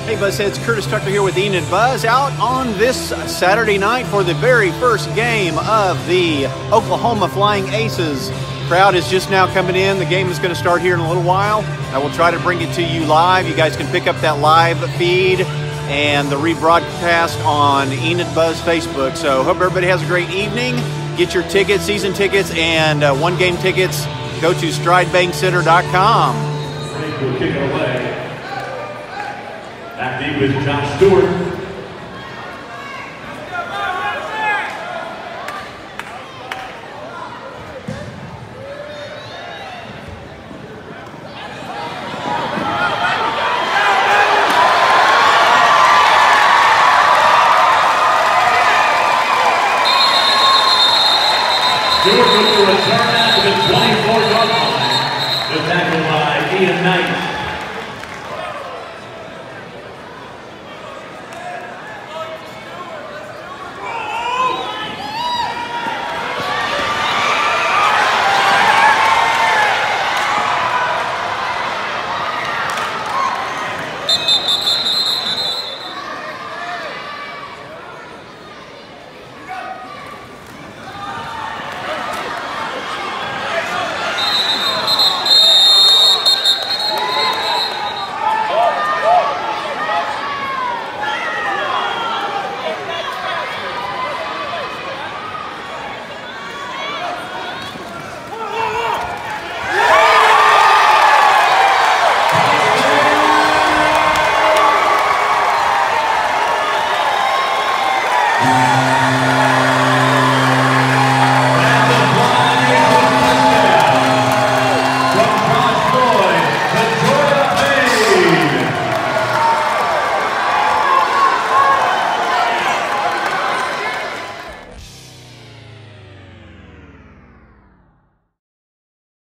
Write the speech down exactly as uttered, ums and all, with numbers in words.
Hey Buzzheads, Curtis Tucker here with Enid Buzz out on this Saturday night for the very first game of the Oklahoma Flying Aces. Crowd is just now coming in. The game is going to start here in a little while. I will try to bring it to you live. You guys can pick up that live feed and the rebroadcast on Enid Buzz Facebook. So hope everybody has a great evening. Get your tickets, season tickets, and uh, one-game tickets. Go to stride bank center dot com. We'll kick it away. Back deep with Josh Stewart.